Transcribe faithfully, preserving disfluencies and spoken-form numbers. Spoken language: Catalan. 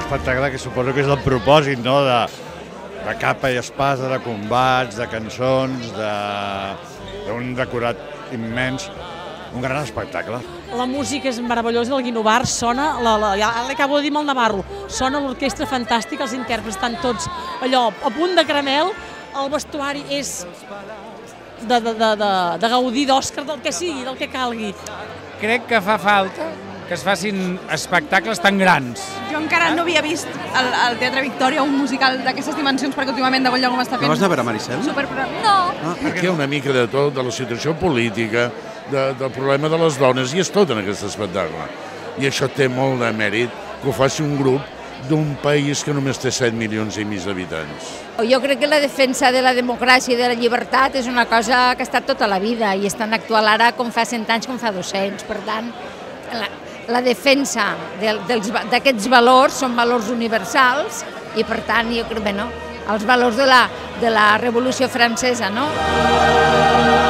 espectacle que suposo que és el propòsit, no?, de, de capa i espasa, de combats, de cançons, d'un decorat immens, un gran espectacle. La música és meravellosa, el Guinovar sona, la, la, ja l'acabo de dir amb el Navarro, sona l'orquestra fantàstica, els intèrprets estan tots allò a punt de caramel, el vestuari és de, de, de, de, de gaudir d'Òscar, del que sigui, del que calgui. Crec que fa falta que es facin espectacles tan grans. Jo encara no havia vist al, al Teatre Victòria un musical d'aquestes dimensions, perquè últimament de bon lloc m'està fent... No vas anar a veure Maricel? Superpro... No! Ah, Aquí hi ha una mica de tot, de la situació política, de, del problema de les dones, i és tot en aquest espectacle. I això té molt de mèrit que ho faci un grup d'un país que només té set milions i mig d'habitants. Jo crec que la defensa de la democràcia i de la llibertat és una cosa que ha estat tota la vida i és tan actual ara com fa cent anys com fa dos-cents. Per tant, la, la defensa d'aquests valors són valors universals i, per tant, jo crec que, bueno, els valors de la, de la Revolució Francesa, no?